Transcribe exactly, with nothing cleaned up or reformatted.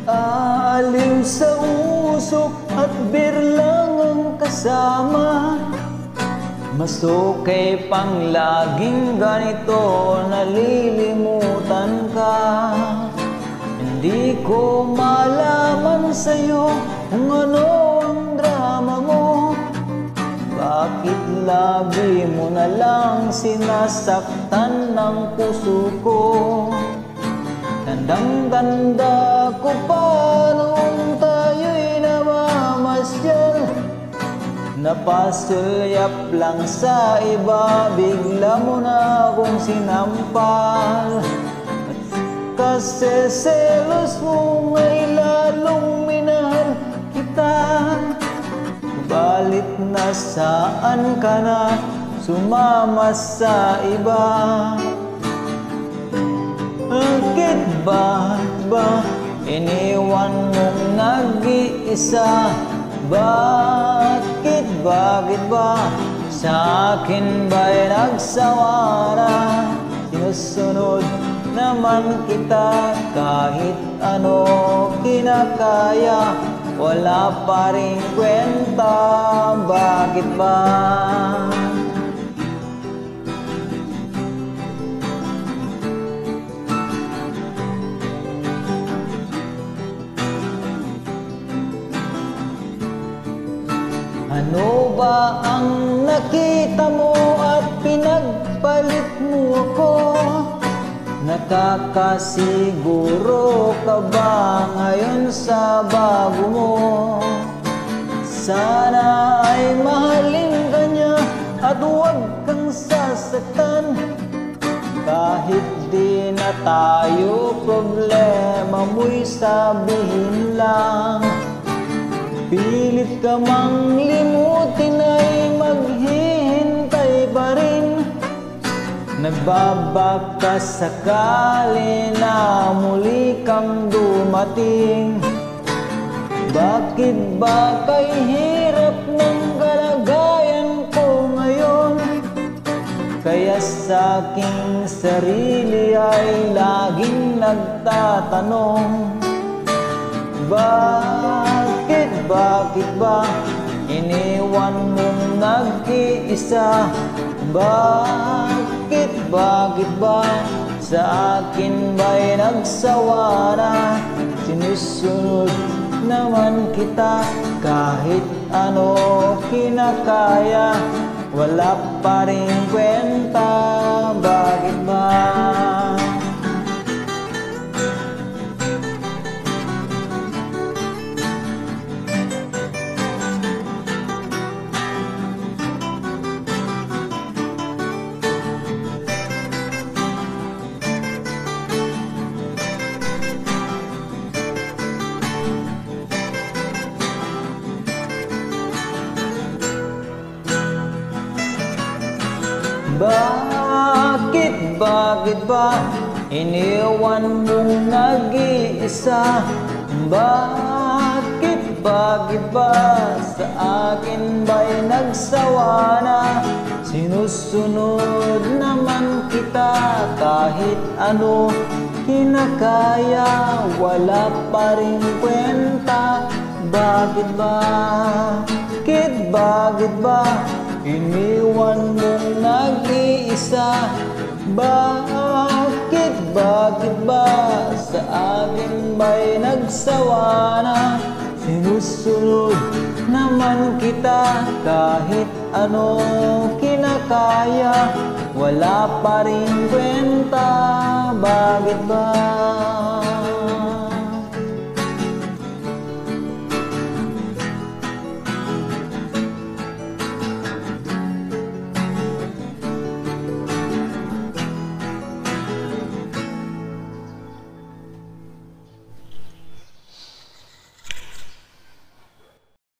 Aalim sa usok at birlang ang kasama. Mas okay pang laging ganito, nalilimutan ka. Hindi ko malaman sa'yo kung ano ang drama mo. Bakit lagi mo na lang sinasaktan ng puso ko? Tandang-tanda ko pa noong tayo'y namamasyal. Napasulyap lang sa iba, bigla mo na akong sinampal. Kasi selos mo ngay lalong minahal kita. Balit na saan ka na sumama sa iba? Bakit ba, ba iniwan mong nag-iisa? Bakit, bakit ba sa akin ba'y nagsawa na? Sinusunod naman kita kahit ano kinakaya, wala pa rin kwenta. Bakit ba? Ano ba ang nakita mo at pinagpalit mo ako? Nakakasiguro ka ba ngayon sa bago mo? Sana ay mahalin ka niya at huwag kang sasaktan. Kahit di na tayo, problema mo'y sabihin lang. Pilit ka mang limutin ay maghihintay pa rin. Nagbabaka sakali na muli kang dumating. Bakit ba kay hirap ng kalagayan ko ngayon? Kaya sa aking sarili ay laging nagtatanong, Bakit, bakit ba iniwan mong nag-iisa? Bakit, bakit ba sa akin ba'y nagsawa na? Sinusunod naman kita kahit ano kinakaya, wala pa rin kwenta. Bakit ba? Bakit, bakit ba iniwan mong nag-iisa? Bakit, bakit ba sa akin ba'y nagsawa na? Sinusunod naman kita kahit ano kinakaya, wala pa rin kwenta. Bakit ba? Bakit, bakit ba iniwan mong nag-iisa? Bakit, bakit ba sa akin ba'y nagsawa na? Sinusunod naman kita kahit ano kinakaya, wala pa rin kwenta. Bakit ba?